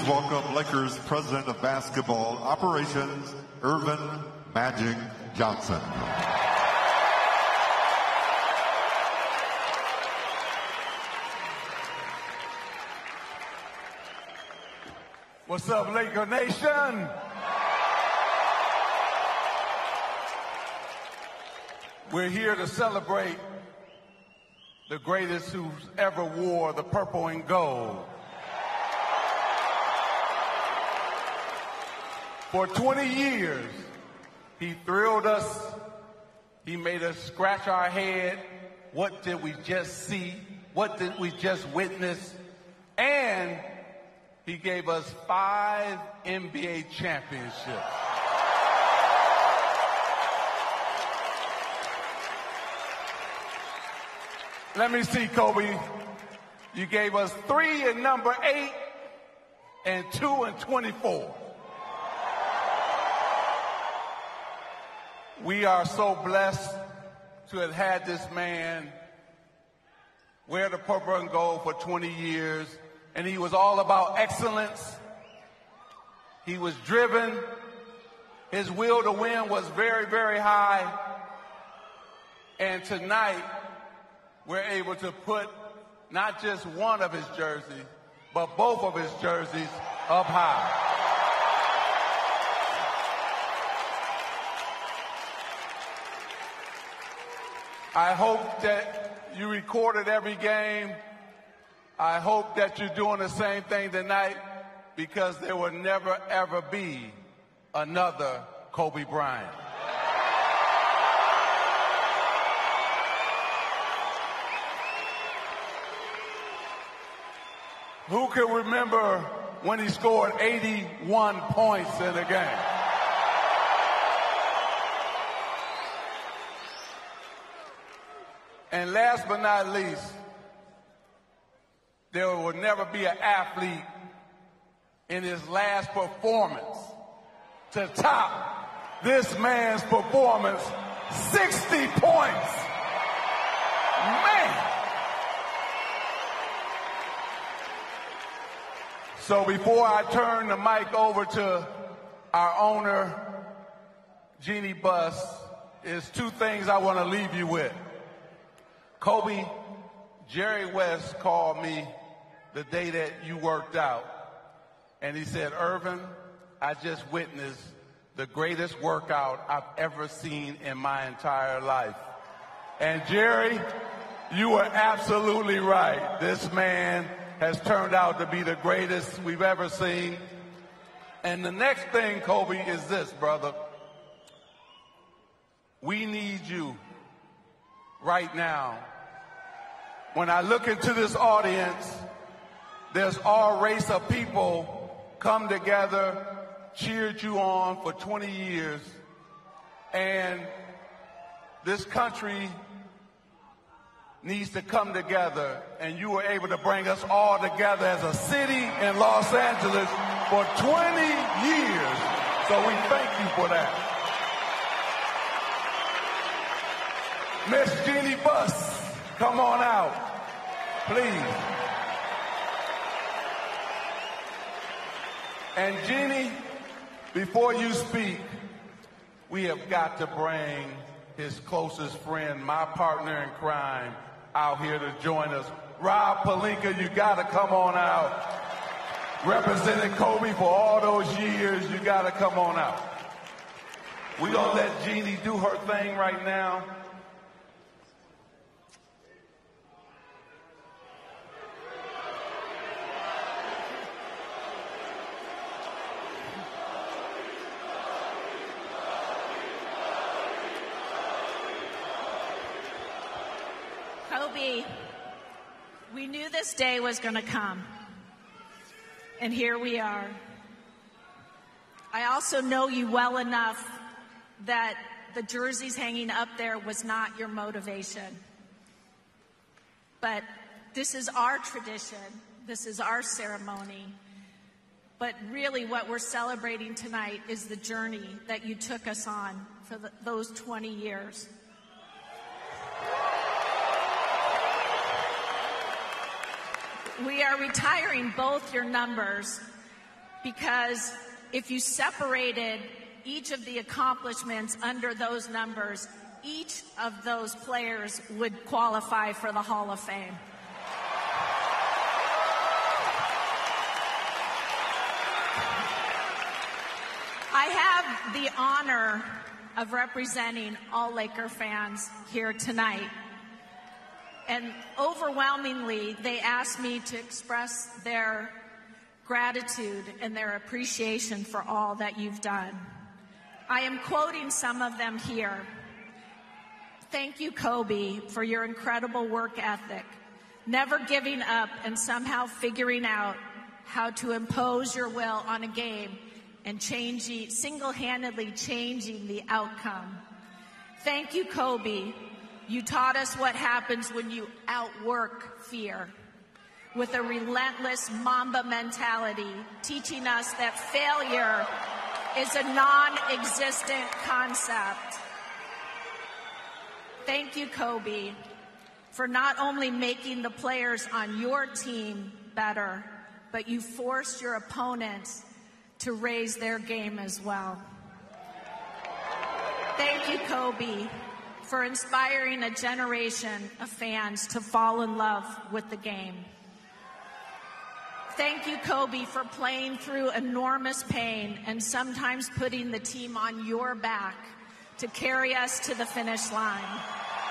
welcome Lakers President of Basketball Operations, Irvin Magic Johnson. What's up, Laker Nation? We're here to celebrate the greatest who's ever wore the purple and gold. For 20 years, he thrilled us. He made us scratch our head. What did we just see? What did we just witness? And he gave us 5 NBA championships. Let me see, Kobe. You gave us 3 in No.8 and 2 in 24. We are so blessed to have had this man wear the purple and gold for 20 years, and he was all about excellence. He was driven. His will to win was very, very high. And tonight, we're able to put not just one of his jerseys, but both of his jerseys up high. I hope that you recorded every game. I hope that you're doing the same thing tonight, because there will never, ever be another Kobe Bryant. Who can remember when he scored 81 points in a game? And last but not least, there will never be an athlete in his last performance to top this man's performance, 60 points. Man! So before I turn the mic over to our owner, Jeannie Buss, there's 2 things I want to leave you with. Kobe, Jerry West called me the day that you worked out, and he said, Irvin, I just witnessed the greatest workout I've ever seen in my entire life. And Jerry, you were absolutely right. This man has turned out to be the greatest we've ever seen. And the next thing, Kobe, is this, brother. We need you right now. When I look into this audience, there's all race of people come together, cheered you on for 20 years, and this country needs to come together, and you were able to bring us all together as a city in Los Angeles for 20 years. So we thank you for that. Miss Jeannie Buss, come on out, please. And Jeannie, before you speak, we have got to bring his closest friend, my partner in crime, out here to join us. Rob Pelinka, you got to come on out. Representing Kobe for all those years, you got to come on out. We're going to let Jeannie do her thing right now. Kobe, we knew this day was going to come, and here we are. I also know you well enough that the jerseys hanging up there was not your motivation. But this is our tradition. This is our ceremony. But really what we're celebrating tonight is the journey that you took us on for those 20 years. We are retiring both your numbers, because if you separated each of the accomplishments under those numbers, each of those players would qualify for the Hall of Fame. I have the honor of representing all Laker fans here tonight. And overwhelmingly, they asked me to express their gratitude and their appreciation for all that you've done. I am quoting some of them here. Thank you, Kobe, for your incredible work ethic, never giving up and somehow figuring out how to impose your will on a game and single-handedly changing the outcome. Thank you, Kobe. You taught us what happens when you outwork fear with a relentless Mamba mentality, teaching us that failure is a non-existent concept. Thank you, Kobe, for not only making the players on your team better, but you forced your opponents to raise their game as well. Thank you, Kobe, for inspiring a generation of fans to fall in love with the game. Thank you, Kobe, for playing through enormous pain and sometimes putting the team on your back to carry us to the finish line.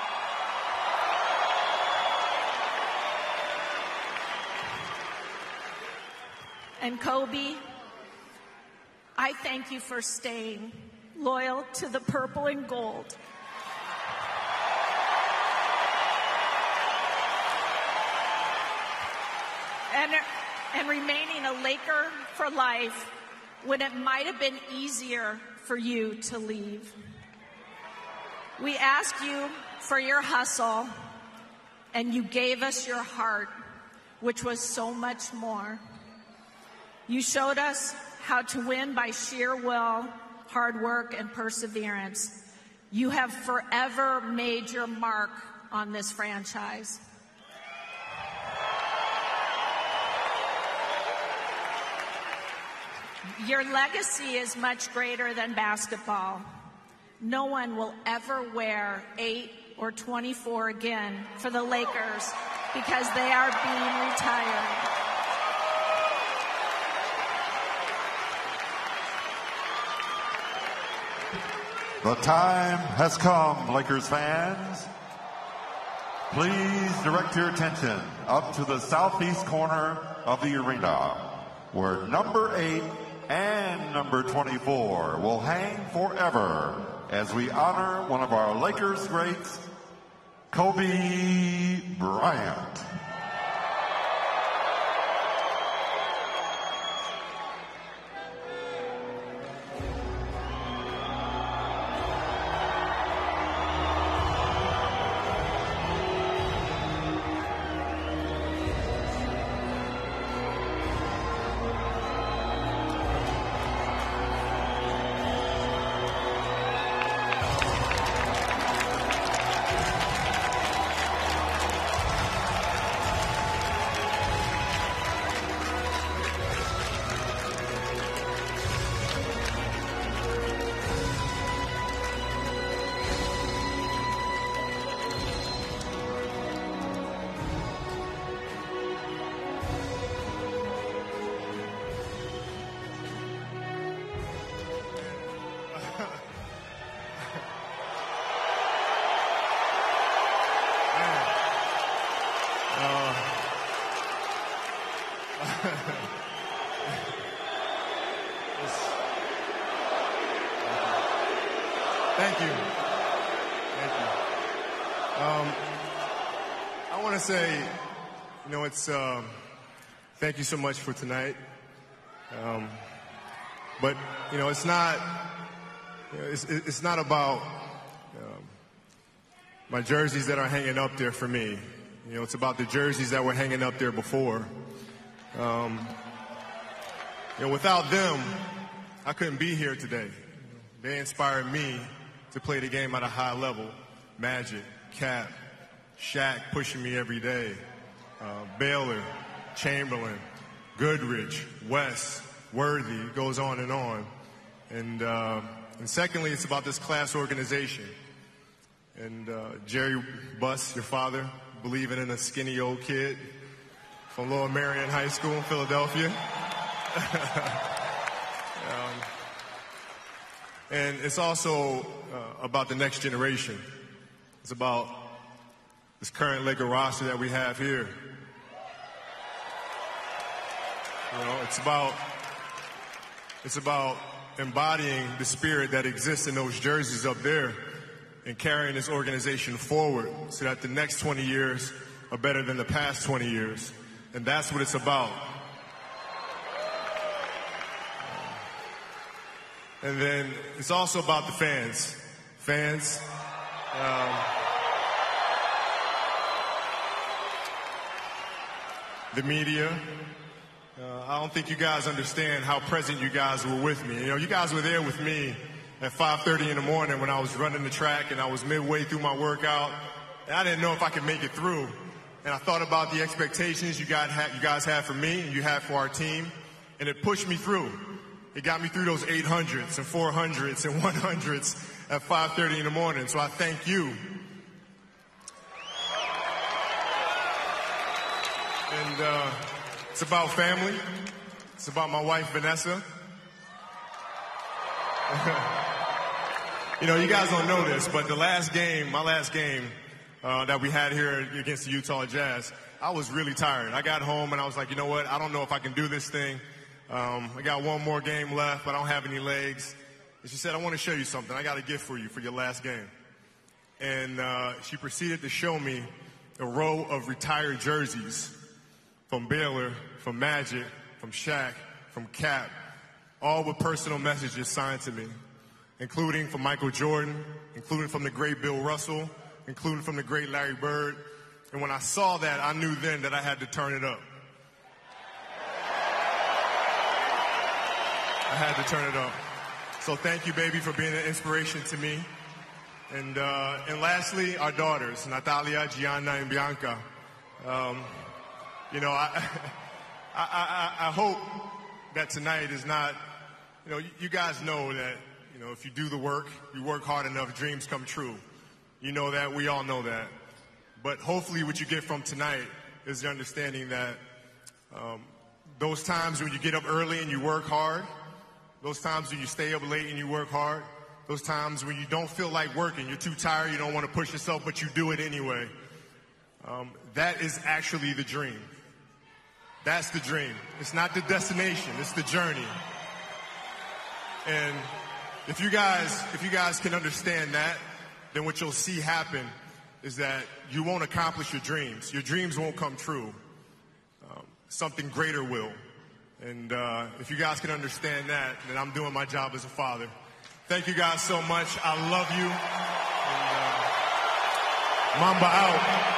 And Kobe, I thank you for staying loyal to the purple and gold. And remaining a Laker for life when it might have been easier for you to leave. We asked you for your hustle, and you gave us your heart, which was so much more. You showed us how to win by sheer will, hard work, and perseverance. You have forever made your mark on this franchise. Your legacy is much greater than basketball. No one will ever wear 8 or 24 again for the Lakers because they are being retired. The time has come, Lakers fans. Please direct your attention up to the southeast corner of the arena, where number 8 and number 24 will hang forever as we honor one of our Lakers greats, Kobe Bryant. Thank you. Thank you. I want to say, it's thank you so much for tonight. But it's not. It's not about my jerseys that are hanging up there for me. It's about the jerseys that were hanging up there before. Without them, I couldn't be here today. They inspired me to play the game at a high level. Magic, Cap, Shaq pushing me every day. Baylor, Chamberlain, Goodrich, West, worthy. It goes on and on. And secondly, it's about this class organization. And Jerry Buss, your father, believing in a skinny old kid from Lower Marion High School in Philadelphia. And it's also about the next generation. It's about this current Laker roster that we have here. You know, it's about embodying the spirit that exists in those jerseys up there and carrying this organization forward so that the next 20 years are better than the past 20 years. And that's what it's about. And then it's also about the fans. Fans, the media. I don't think you guys understand how present you guys were with me. You know, you guys were there with me at 5:30 in the morning when I was running the track and I was midway through my workout. And I didn't know if I could make it through. And I thought about the expectations you guys had for me and you had for our team. And it pushed me through. It got me through those 800s and 400s and 100s at 5:30 in the morning. So I thank you. And it's about family. It's about my wife, Vanessa. You know, you guys don't know this, but my last game that we had here against the Utah Jazz, I was really tired. I got home and I was like, you know what? I don't know if I can do this thing. I got one more game left, but I don't have any legs. And she said, I want to show you something. I got a gift for you for your last game. And she proceeded to show me a row of retired jerseys from Baylor, from Magic, from Shaq, from Cap, all with personal messages signed to me, including from Michael Jordan, including from the great Bill Russell, including from the great Larry Bird. And when I saw that, I knew then that I had to turn it up. I had to turn it up. So thank you, baby, for being an inspiration to me. And lastly, our daughters, Natalia, Gianna, and Bianca. You know, I hope that tonight is not, you know, you guys know that, you know, if you do the work, you work hard enough, dreams come true. You know that, we all know that. But hopefully what you get from tonight is the understanding that those times when you get up early and you work hard, those times when you stay up late and you work hard, those times when you don't feel like working, you're too tired, you don't want to push yourself, but you do it anyway. That is actually the dream. That's the dream. It's not the destination, it's the journey. And if you guys can understand that, then what you'll see happen is that you won't accomplish your dreams. Your dreams won't come true. Something greater will. And if you guys can understand that, then I'm doing my job as a father. Thank you guys so much. I love you. And, Mamba out.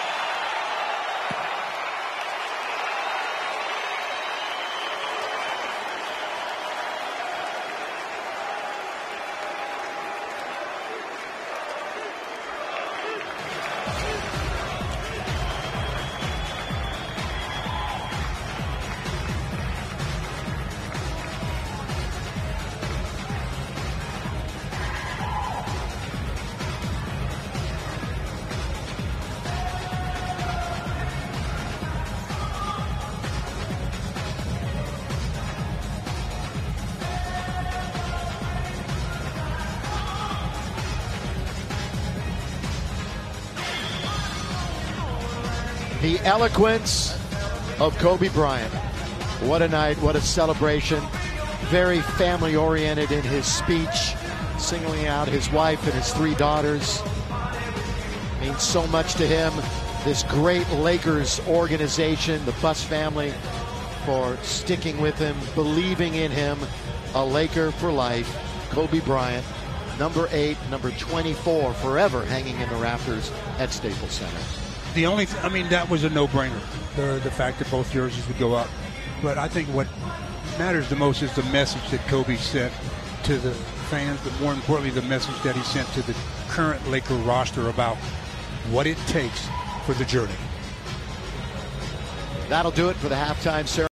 The eloquence of Kobe Bryant. What a night, what a celebration. Very family-oriented in his speech, singling out his wife and his 3 daughters. Means so much to him. This great Lakers organization, the Buss family, for sticking with him, believing in him. A Laker for life. Kobe Bryant, number 8, number 24, forever hanging in the rafters at Staples Center. The only, that was a no-brainer, the fact that both jerseys would go up. But I think what matters the most is the message that Kobe sent to the fans, but more importantly, the message that he sent to the current Laker roster about what it takes for the journey. That'll do it for the halftime ceremony.